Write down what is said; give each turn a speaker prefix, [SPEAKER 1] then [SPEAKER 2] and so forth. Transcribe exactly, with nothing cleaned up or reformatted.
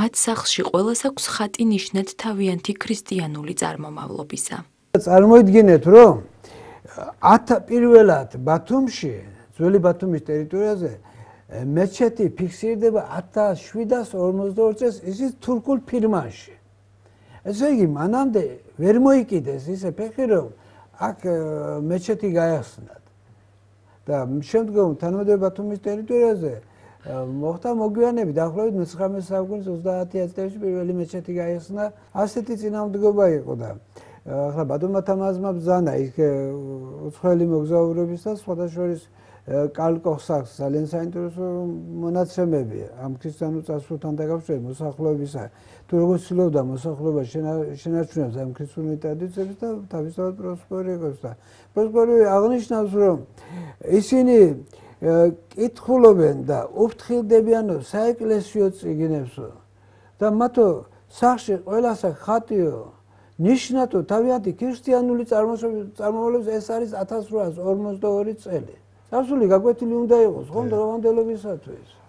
[SPEAKER 1] მათ სახლში ყველას აქვს ხატი ნიშნად თავიანთი ქრისტიანული წარმომავლობისა.
[SPEAKER 2] წარმოიდგინეთ, რომ ათ პირველად ბათუმში, ძველი ბათუმის ტერიტორიაზე მეჩეთი ფიქსირდება ათას შვიდას ორმოცდაორ წელს ისიც თურქულ ფირმაში. ესე იგი, მანამდე ვერ მოიკიდეს ისე ფეხი, რომ აქ მეჩეთი გაეხსნათ. და შემდგომ თანამედროვე ბათუმის ტერიტორიაზე მოხდა მოგვიანებით, დაახლოებით მეცხრამეტე საუკუნის ოცდაათი წლებში პირველი მეჩეთი გაიხსნა. ასეთი წინამორბედება იყო და ახლა ბატონმა თამაზმა ბრძანა იქ უცხოელი მოგზაურობის და სხვათა შორის კარლ კოხს ძალიან საინტერესო მონაცემები ამ ქრისტიანულ წარსულთან დაკავშირებით მოსახლეობისა, თუ როგორ ცდილობდა მოსახლეობა შენარჩუნებს ამ ქრისტიანული ტრადიციებს და თავისთავად პროსპერირებს და პროსპერირება აღნიშნავს, რომ ისინი კითხულობენ და უფრთხილდებიან საეკლესიო წიგნებსო და მათო სახში ყველასა ხატიო ნიშნათო თავიანთი ქრისტიანული წარმომავლობის ეს არის ათას რვაას ორმოცდაორი წელი. წარსული გაკვეთილი უნდა იყოს ხომ დღევანდელობისათვის.